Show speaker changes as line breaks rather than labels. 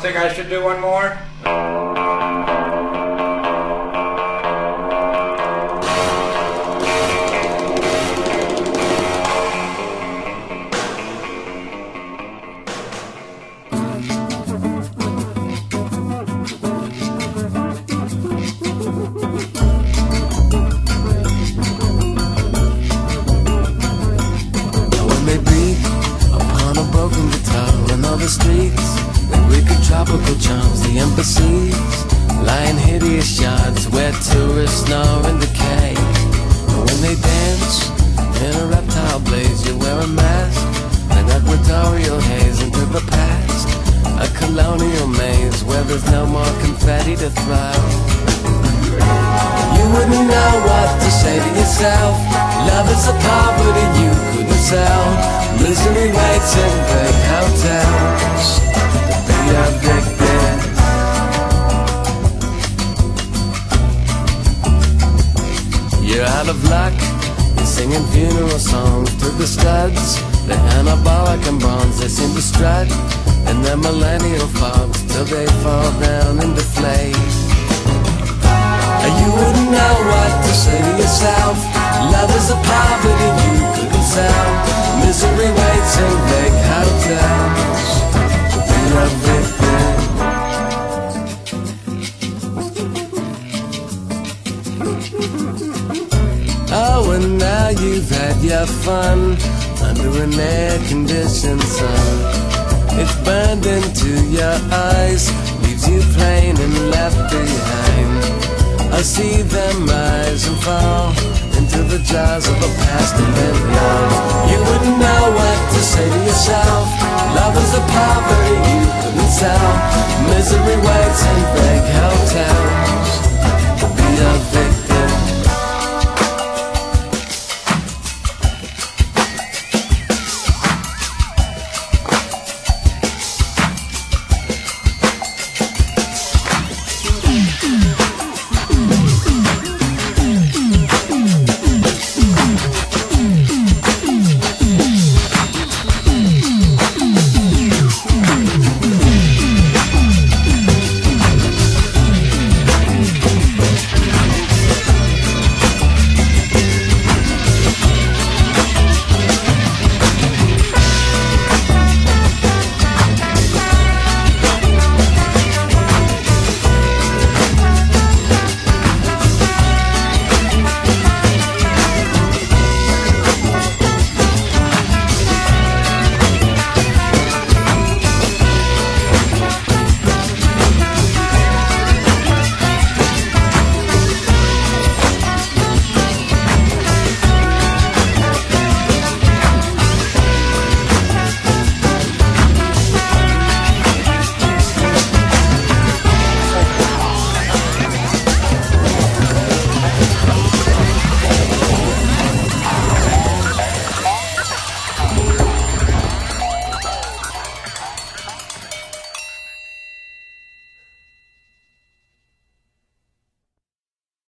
think I should do one more?
Streets, the wicked tropical charms, the embassies, lying hideous yards where tourists snore and decay. And when they dance in a reptile blaze, you wear a mask, an equatorial haze into the past, a colonial maze where there's no more confetti to throw. You wouldn't know what to say to yourself. Love is a poverty you couldn't sell. Misery waits in big hotels to be evicted. You're out of luck. You're singing funeral songs to the studs. They're anabolic and bronze. They seem to strut in their millennial fogs till they fall down and deflate. You wouldn't know what to say to yourself. Love is a poverty you couldn't sell. Misery waits in big hotels to be evicted. Oh, and now you've had your fun under an air-conditioned sun. It's burned into your eyes, leaves you plain and left behind. I see them rise and fall into the jaws of a past and then love. You wouldn't know what to say to yourself. Love is a poverty you couldn't sell. Misery waits in big hotels to be a